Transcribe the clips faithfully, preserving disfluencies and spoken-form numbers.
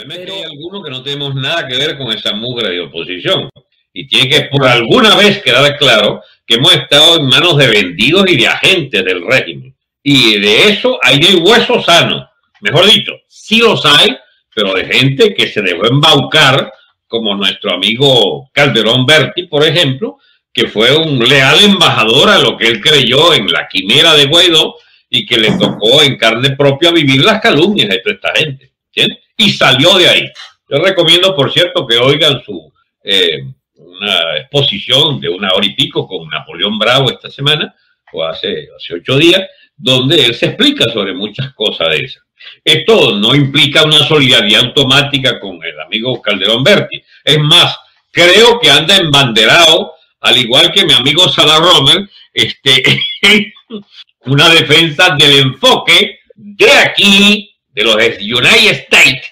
problema Pero... es que hay algunos que no tenemos nada que ver con esa mugre de oposición. Y tiene que por alguna vez quedar claro que hemos estado en manos de vendidos y de agentes del régimen. Y de eso hay de hueso sano. Mejor dicho, sí los hay, pero de gente que se dejó embaucar, como nuestro amigo Calderón Berti, por ejemplo, que fue un leal embajador a lo que él creyó en la quimera de Guaidó y que le tocó en carne propia vivir las calumnias de toda esta gente. ¿Entiendes? Y salió de ahí. Yo recomiendo, por cierto, que oigan su eh, una exposición de una hora y pico con Napoleón Bravo esta semana, o hace, hace ocho días, donde él se explica sobre muchas cosas de esas. Esto no implica una solidaridad automática con el amigo Calderón Berti. Es más, creo que anda embanderado, al igual que mi amigo Salah Romer, este, una defensa del enfoque de aquí, de los United States,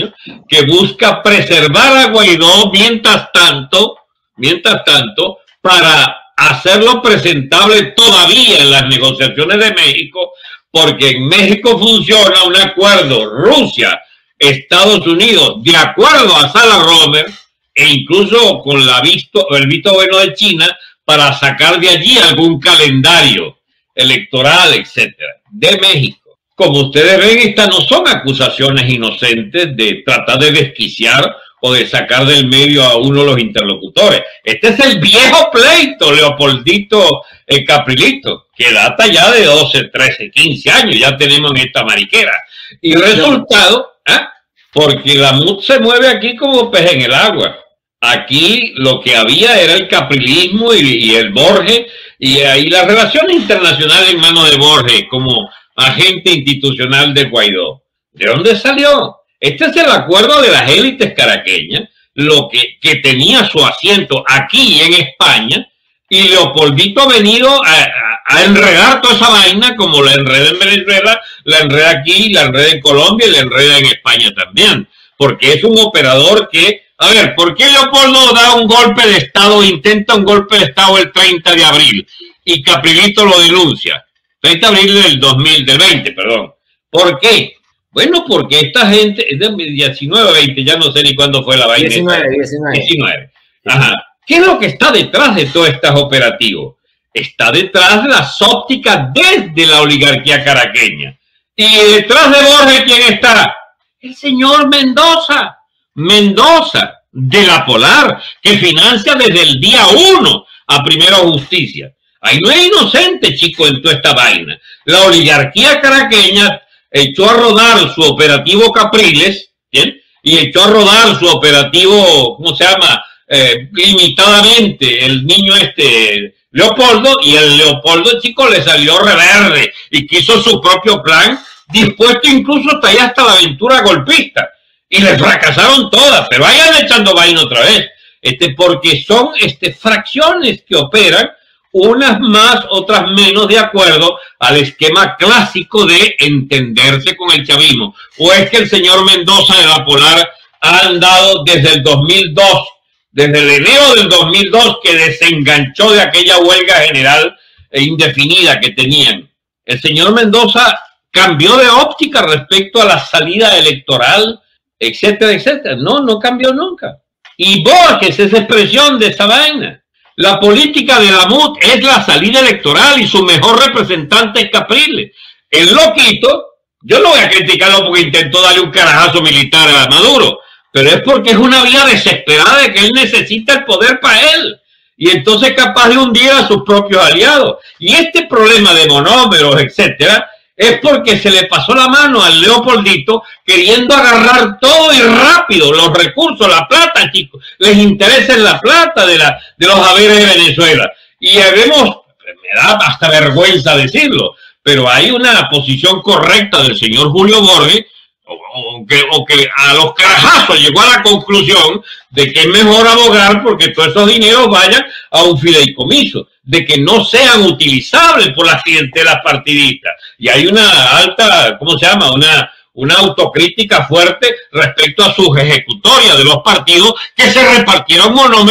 que busca preservar a Guaidó mientras tanto, mientras tanto, para hacerlo presentable todavía en las negociaciones de México, porque en México funciona un acuerdo Rusia, Estados Unidos, de acuerdo a Salah Romer, e incluso con la visto, el visto bueno de China, para sacar de allí algún calendario electoral, etcétera, de México. Como ustedes ven, estas no son acusaciones inocentes de tratar de desquiciar o de sacar del medio a uno de los interlocutores. Este es el viejo pleito, Leopoldito el Caprilito, que data ya de doce, trece, quince años, ya tenemos en esta mariquera. Y resultado, ¿eh? porque la M U D se mueve aquí como pez en el agua. Aquí lo que había era el caprilismo y, y el Borges, y ahí las relaciones internacionales en manos de Borges como agente institucional de Guaidó. ¿De dónde salió? Este es el acuerdo de las élites caraqueñas, lo que, que tenía su asiento aquí en España, y Leopoldito ha venido a, a, a enredar toda esa vaina, como la enreda en Venezuela, la enreda aquí, la enreda en Colombia y la enreda en España también, porque es un operador que, a ver, ¿por qué Leopoldo da un golpe de Estado, intenta un golpe de Estado el treinta de abril, y Caprilito lo denuncia? treinta de abril del dos mil, del veinte, perdón. ¿Por qué? Bueno, porque esta gente, es de diecinueve, veinte, ya no sé ni cuándo fue la vaina. diecinueve, diecinueve. diecinueve. Ajá. ¿Qué es lo que está detrás de todos estos operativos? Está detrás de las ópticas desde la oligarquía caraqueña. Y detrás de Borges, ¿quién está? El señor Mendoza. Mendoza, de la Polar, que financia desde el día uno a Primero Justicia. Ahí no es inocente, chico, en toda esta vaina. La oligarquía caraqueña echó a rodar su operativo Capriles, ¿bien? Y echó a rodar su operativo, ¿cómo se llama? Eh, limitadamente, el niño este, Leopoldo, y el Leopoldo, chico, le salió reverde y quiso su propio plan, dispuesto incluso hasta allá hasta la aventura golpista. Y le fracasaron todas, pero vayan echando vaina otra vez, este, porque son este, fracciones que operan, unas más, otras menos, de acuerdo al esquema clásico de entenderse con el chavismo. O es que el señor Mendoza de la Polar ha andado desde el dos mil dos, desde el enero del dos mil dos, que desenganchó de aquella huelga general e indefinida que tenían. El señor Mendoza cambió de óptica respecto a la salida electoral, etcétera, etcétera. No, no cambió nunca. Y Borges es expresión de esa vaina. La política de la M U D es la salida electoral y su mejor representante es Capriles. El loquito, yo no voy a criticarlo porque intentó darle un carajazo militar a Maduro, pero es porque es una vía desesperada de que él necesita el poder para él. Y entonces es capaz de hundir a sus propios aliados. Y este problema de monómeros, etcétera, es porque se le pasó la mano al Leopoldito queriendo agarrar todo y rápido los recursos, la plata, chicos. Les interesa la plata de, la, de los haberes de Venezuela. Y vemos, me da hasta vergüenza decirlo, pero hay una posición correcta del señor Julio Borges, o, o, que, o que a los carajazos llegó a la conclusión de que es mejor abogar porque todos esos dineros vayan a un fideicomiso, de que no sean utilizables por las clientelas partidistas. Y hay una alta, ¿cómo se llama? Una, una autocrítica fuerte respecto a sus ejecutorias de los partidos que se repartieron monómeros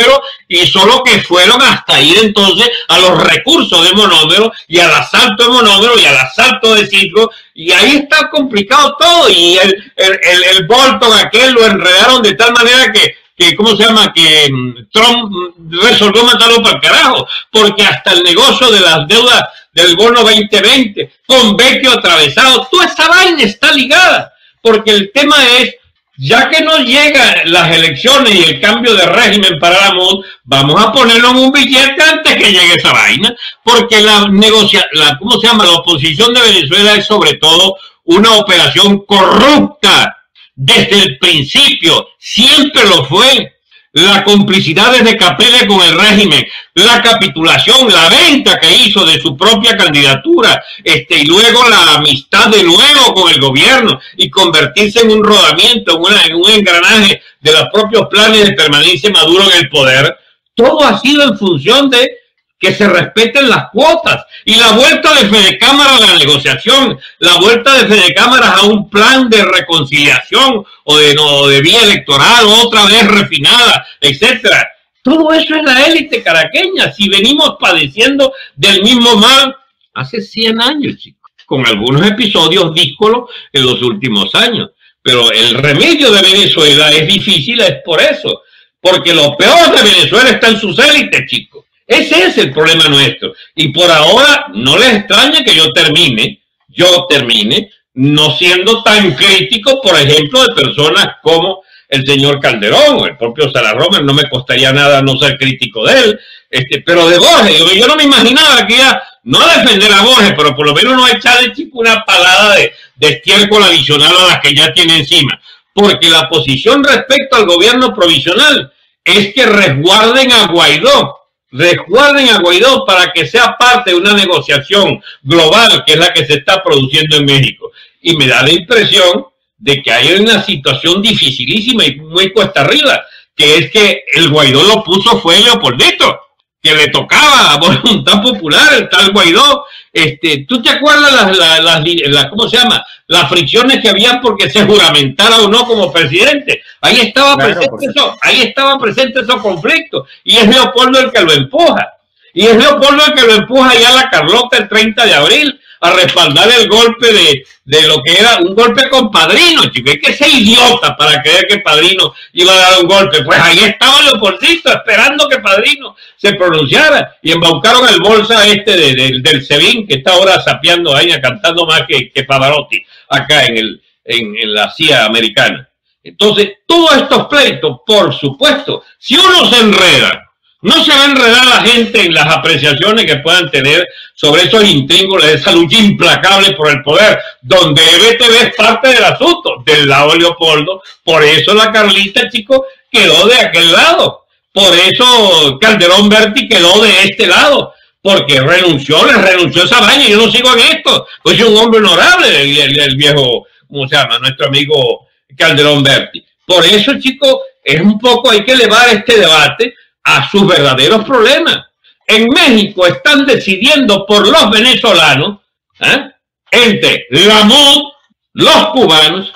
y solo que fueron hasta ir entonces a los recursos de Monómero y al asalto de Monómero y al asalto de Citgo, y ahí está complicado todo, y el, el, el, el Bolton aquel lo enredaron de tal manera que, que ¿cómo se llama? Que Trump resolvió mandarlo para el carajo, porque hasta el negocio de las deudas del bono veinte veinte, con Vecchio atravesado, toda esa vaina está ligada, porque el tema es, ya que no llegan las elecciones y el cambio de régimen para la M U D, vamos a ponerlo en un billete antes que llegue esa vaina, porque la negocia, la, ¿cómo se llama? La oposición de Venezuela es sobre todo una operación corrupta, desde el principio, siempre lo fue. La complicidad desde Capelle con el régimen, la capitulación, la venta que hizo de su propia candidatura, este, y luego la amistad de nuevo con el gobierno y convertirse en un rodamiento, en, una, en un engranaje de los propios planes de permanencia de Maduro en el poder, todo ha sido en función de que se respeten las cuotas, y la vuelta de Fede Cámara a la negociación, la vuelta de Fede Cámara a un plan de reconciliación o de, no, de vía electoral, otra vez refinada, etcétera. Todo eso es la élite caraqueña, si venimos padeciendo del mismo mal hace cien años, chicos, con algunos episodios díscolos en los últimos años. Pero el remedio de Venezuela es difícil, es por eso, porque lo peor de Venezuela está en sus élites, chicos. Ese es el problema nuestro. Y por ahora no les extraña que yo termine, yo termine, no siendo tan crítico, por ejemplo, de personas como el señor Calderón o el propio Sara Romer. No me costaría nada no ser crítico de él, este, pero de Borges, yo, yo no me imaginaba que ya, no defender a Borges, pero por lo menos no echarle, chico, una palada de, de estiércol adicional a la que ya tiene encima. Porque la posición respecto al gobierno provisional es que resguarden a Guaidó, resguarden a Guaidó para que sea parte de una negociación global, que es la que se está produciendo en México. Y me da la impresión de que hay una situación dificilísima y muy cuesta arriba, que es que el Guaidó lo puso fue Leopoldito, que le tocaba a voluntad popular el tal Guaidó. Este, ¿tú te acuerdas las, las, las, las, ¿cómo se llama? Las fricciones que había porque se juramentara o no como presidente? Ahí estaba claro, presente eso, ahí estaban presentes esos conflictos, y es Leopoldo el que lo empuja, y es Leopoldo el que lo empuja ya a la Carlota el treinta de abril a respaldar el golpe de, de lo que era un golpe con Padrino, chico. Es que ese idiota para creer que Padrino iba a dar un golpe, pues ahí estaba Leopoldito esperando que Padrino se pronunciara, y embaucaron al bolsa este de, de, del Sebin, que está ahora sapeando ahí, cantando más que, que Pavarotti acá en, el, en, en la C I A americana. Entonces, todos estos pleitos, por supuesto, si uno se enreda, no se va a enredar la gente en las apreciaciones que puedan tener sobre esos intríngulos, esa lucha implacable por el poder, donde E B T V es parte del asunto, del lado de Leopoldo. Por eso la Carlita, chico, quedó de aquel lado. Por eso Calderón Berti quedó de este lado, porque renunció, le renunció esa vaina. Yo no sigo en esto, pues es un hombre honorable, el, el, el viejo, ¿cómo se llama? Nuestro amigo Calderón Berti. Por eso, chicos, es un poco, hay que elevar este debate a sus verdaderos problemas. En México están decidiendo por los venezolanos, ¿eh? entre la M U D, los cubanos,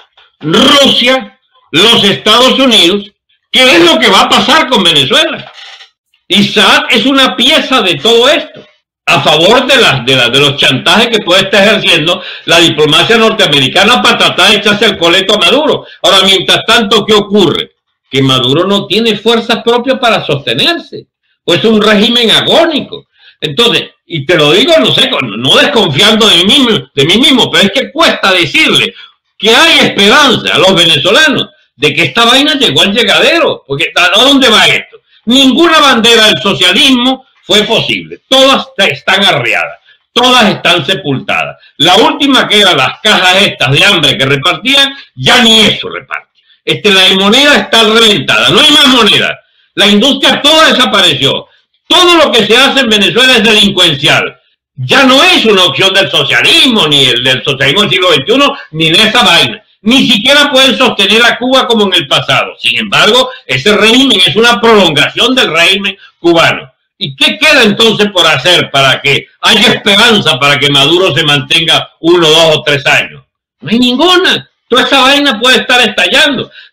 Rusia, los Estados Unidos, qué es lo que va a pasar con Venezuela. Y Saad es una pieza de todo esto, a favor de, las, de, las, de los chantajes que puede estar ejerciendo la diplomacia norteamericana para tratar de echarse el coleto a Maduro. Ahora, mientras tanto, ¿qué ocurre? Que Maduro no tiene fuerzas propias para sostenerse, pues es un régimen agónico. Entonces, y te lo digo, no sé, no desconfiando de mí mismo, de mí mismo, pero es que cuesta decirle que hay esperanza a los venezolanos de que esta vaina llegó al llegadero, porque ¿a dónde va esto? Ninguna bandera del socialismo fue posible, todas están arreadas, todas están sepultadas. La última, que eran las cajas estas de hambre que repartían, ya ni eso reparte. Este, la moneda está reventada, no hay más moneda. La industria toda desapareció. Todo lo que se hace en Venezuela es delincuencial. Ya no es una opción del socialismo, ni el del socialismo del siglo veintiuno, ni de esa vaina. Ni siquiera pueden sostener a Cuba como en el pasado. Sin embargo, ese régimen es una prolongación del régimen cubano. ¿Y qué queda entonces por hacer para que haya esperanza para que Maduro se mantenga uno, dos o tres años? No hay ninguna. Toda esa vaina puede estar estallando.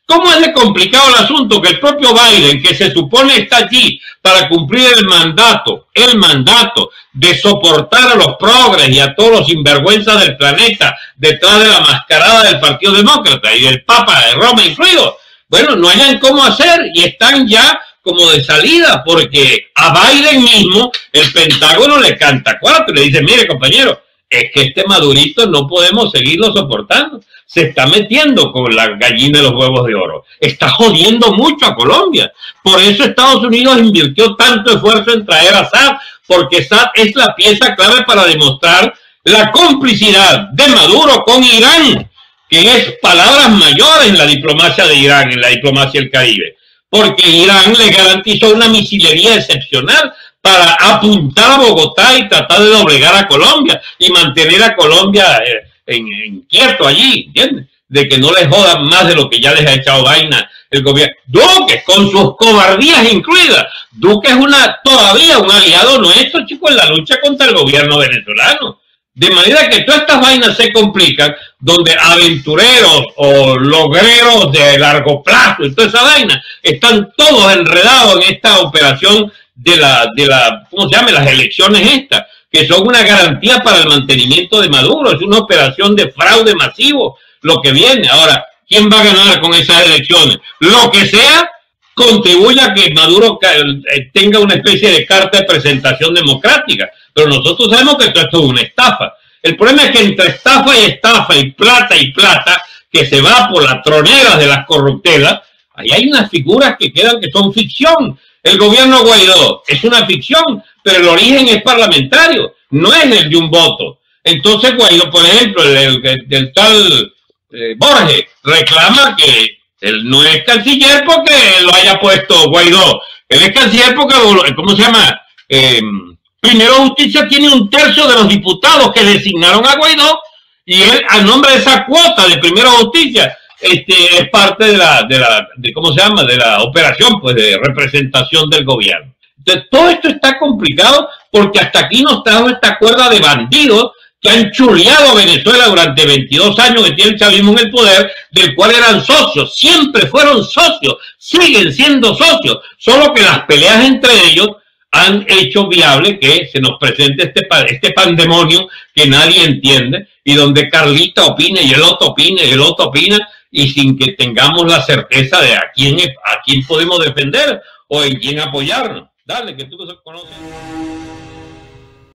¿Cómo es de complicado el asunto que el propio Biden, que se supone está allí para cumplir el mandato, el mandato de soportar a los progres y a todos los sinvergüenzas del planeta detrás de la mascarada del Partido Demócrata y del Papa de Roma incluido? Bueno, no hayan cómo hacer y están ya como de salida, porque a Biden mismo el Pentágono le canta cuatro y le dice, mire compañero, es que este Madurito no podemos seguirlo soportando. Se está metiendo con la gallina de los huevos de oro. Está jodiendo mucho a Colombia. Por eso Estados Unidos invirtió tanto esfuerzo en traer a Saad, porque Saad es la pieza clave para demostrar la complicidad de Maduro con Irán, que es palabras mayores en la diplomacia de Irán, en la diplomacia del Caribe. Porque Irán le garantizó una misilería excepcional para apuntar a Bogotá y tratar de doblegar a Colombia y mantener a Colombia eh, en, en quieto allí, ¿entiendes? De que no les jodan más de lo que ya les ha echado vaina el gobierno. Duque, con sus cobardías incluidas. Duque es una todavía un aliado nuestro, chicos, en la lucha contra el gobierno venezolano. De manera que todas estas vainas se complican, donde aventureros o logreros de largo plazo y toda esa vaina están todos enredados en esta operación de la, de la, ¿cómo se llama? Las elecciones estas, que son una garantía para el mantenimiento de Maduro. Es una operación de fraude masivo lo que viene. Ahora, ¿quién va a ganar con esas elecciones? Lo que sea, contribuye a que Maduro tenga una especie de carta de presentación democrática. Pero nosotros sabemos que esto es una estafa. El problema es que entre estafa y estafa y plata y plata, que se va por las troneras de las corruptelas, ahí hay unas figuras que quedan que son ficción. El gobierno Guaidó es una ficción, pero el origen es parlamentario, no es el de un voto. Entonces Guaidó, por ejemplo, el, el, el, el tal eh, Borges, reclama que él no es canciller porque lo haya puesto Guaidó. Él es canciller porque, ¿cómo se llama? Eh, Primero Justicia tiene un tercio de los diputados que designaron a Guaidó y él, a nombre de esa cuota de Primero Justicia, este, es parte de la, de la, de, ¿cómo se llama? De la operación, pues, de representación del gobierno. Entonces, todo esto está complicado porque hasta aquí nos trajo esta cuerda de bandidos que han chuleado a Venezuela durante veintidós años que tiene el chavismo en el poder, del cual eran socios, siempre fueron socios, siguen siendo socios, solo que las peleas entre ellos han hecho viable que se nos presente este, este pandemonio que nadie entiende y donde Carlita opine y el otro opine y el otro opina y sin que tengamos la certeza de a quién, a quién podemos defender o en quién apoyarnos. Dale, que tú conoces.